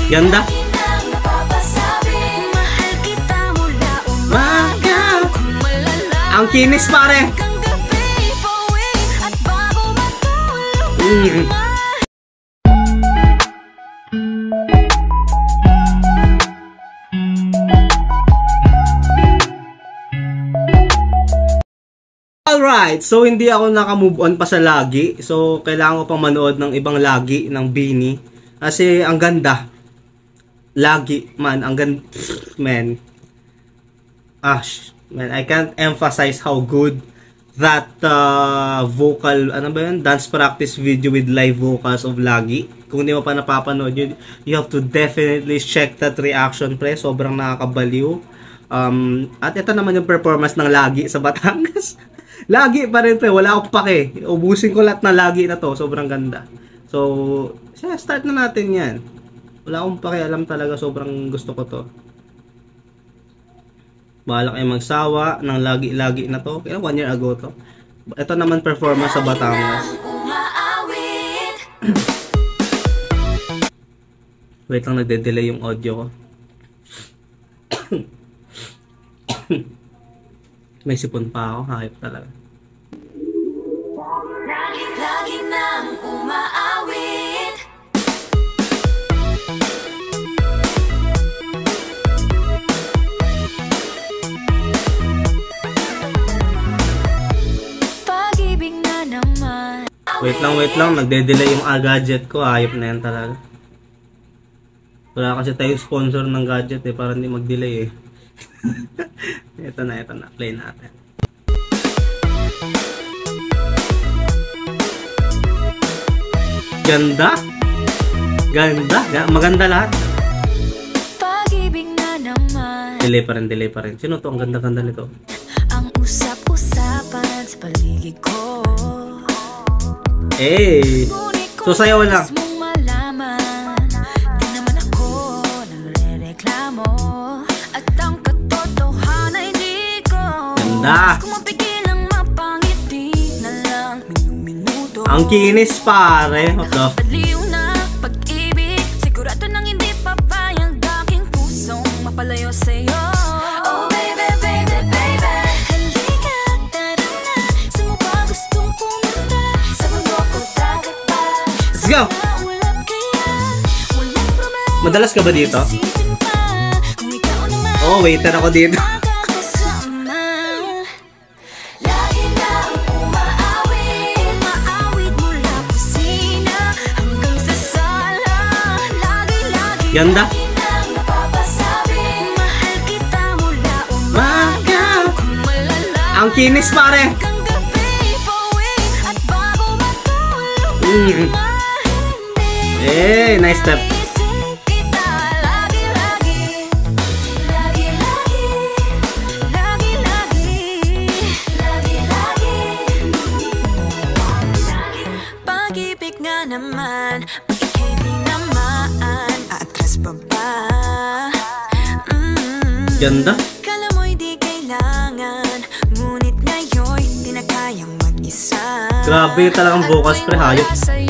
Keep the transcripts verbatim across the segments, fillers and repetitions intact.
Ganda. Magaw. Ang kinis pare. Mm. Alright, so hindi ako naka-move on pa sa lagi. So kailangan ko pang manood ng ibang lagi ng Bini. Kasi ang ganda. Lagi, man, ang ganda. Man. Ah, man, I can't emphasize how good that uh, vocal, ano ba yun? Dance practice video with live vocals of Lagi. Kung hindi mo pa napapanood yun, you have to definitely check that reaction, pre. Sobrang nakakabaliw. Um, at ito naman yung performance ng Lagi sa Batangas. Lagi pa rin, pre. Wala akong pake. Ubusin ko lahat na Lagi na to. Sobrang ganda. So, start na natin yan. Wala akong pakialam talaga. Sobrang gusto ko to. Bahala kayo magsawa ng lagi-lagi na to. Kaya one year ago to. Ito naman performance sa Batangas. Wait lang, nagde-delay yung audio ko. May sipon pa ako. Hayop talaga. Lagi nang umaawit. Wait lang, wait lang. Nagde-delay yung ah, gadget ko. Hayop na yan talaga. Wala kasi tayong sponsor ng gadget eh. Para hindi mag-delay eh. Ito na, ito na. Play natin. Ganda. Ganda. Maganda lahat. Pag-ibig na naman. Delay pa rin, delay pa rin. Sino to? Ang ganda-ganda nito. Ang usap-usapan sa paligid ko. Eh, so sayaw lang. Di naman ako nagre-reklamo. At ang katotohanan hindi ko. Ganda. Kung mapigilang mapangiti na lang minuto. Ang kinis pare. Nakapaliw na pag-ibig. Sigurado nang hindi papayag aking pusong mapalayo sa'yo. Oh baby, baby, baby. Halika, tara na. Saan mo ba gustong pumunta? Sa mundo ko dagat pa. Let's go! Madalas ka ba dito? Oh, waiter ako dito. Ganda. Magaw. Ang kinis pare. Mm. Eh, nice step. Pag-ibig nga naman, pag-ibig naman, atras pa ba? Mm. Ganda. Kala mo'y di kailangan, ngunit ngayon'y di na kayang mag-isa. Grabe talagang vocals pre, hayop.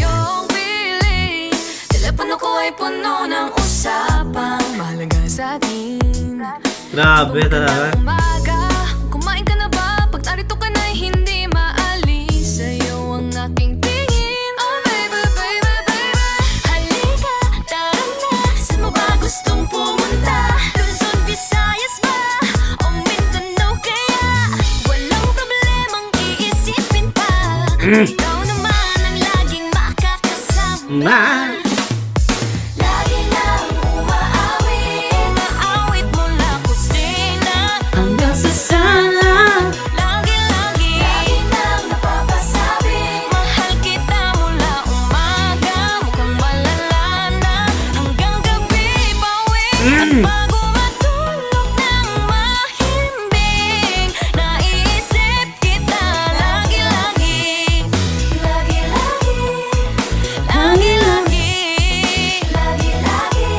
Telepono ko ay puno ng usapang mahalaga sa atin. Grabe talaga. Kumain ka na ba? Pag narito ka na'y hindi maalis sa'yo ang aking tingin. Oh baby, baby, baby. Halika, tara na. Saan mo ba gustong pumunta? Luzon, Visayas ba? O Mindanao kaya? Walang problemang iisipin pa. Ikaw naman ang laging makakasama. Ma. Lagi nang umaawit, umaawit mula kusina hanggang sa sala. Lagi-lagi, lagi nang napapasabi, mahal kita mula umaga, mukhang malala na hanggang gabi. Pauwi at bago matulog ng mahimbing, naiisip kita lagi-lagi. Lagi-lagi, lagi-lagi, lagi-lagi.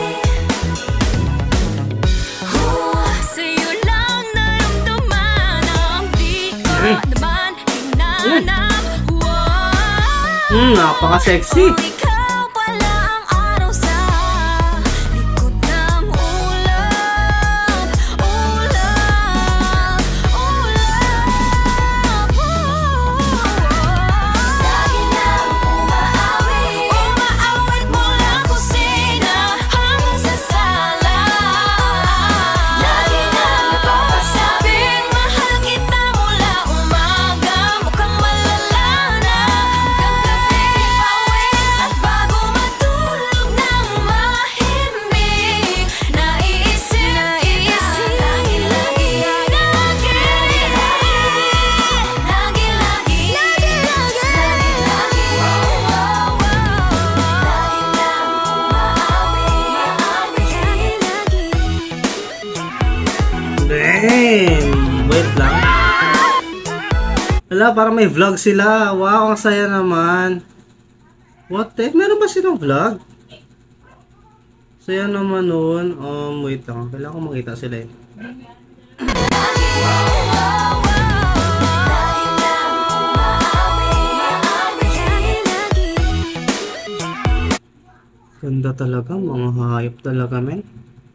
Oh, sa'yo lang naramdaman ang di ko naman hinanap. Wow. Hmm, napaka-sexy. Kung ikaw pala ang araw sa likod Wala, parang may vlog sila. Wow, ang saya naman. What the heck? Meron ba silang vlog? Saya naman nun. Um, wait lang. Kailangan ko makita sila eh. Ganda talaga. Mga hayop talaga, men.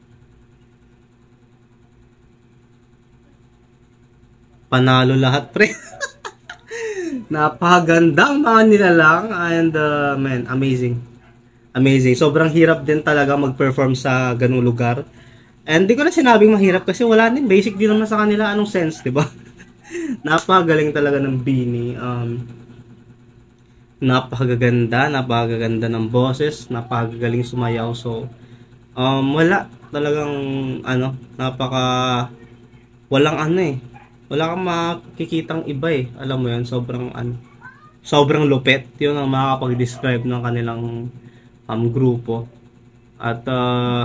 Panalo lahat, pre. Napakagandang mga nilalang and uh, man, amazing. Amazing. Sobrang hirap din talaga mag-perform sa ganung lugar. And di ko na sinabing mahirap kasi wala din. Basic din naman sa kanila. Anong sense, di ba? Napakagaling talaga ng Beanie. Um, napakaganda. Napakaganda ng boses. Napakagaling sumayaw. So, um, wala. Talagang, ano, napaka, walang ano eh. Wala kang makikitang iba eh. Alam mo yun, sobrang ano, sobrang lupet. Yun ang makakapag-describe ng kanilang um, grupo. At uh,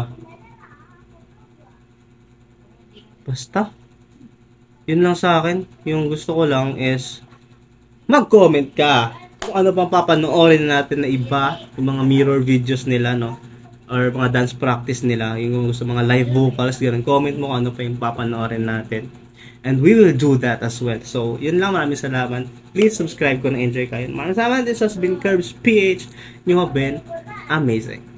basta yun lang sa akin. Yung gusto ko lang is mag-comment ka kung ano pang papanoorin natin na iba, yung mga mirror videos nila, no, or mga dance practice nila, yung gusto mga live vocals, ganun. Comment mo kung ano pa yung papanoorin natin. And we will do that as well. So, yun lang. Maraming salamat. Please subscribe kung na-enjoy kayo. Maraming salamat. This has been Curbs P H. You have been amazing.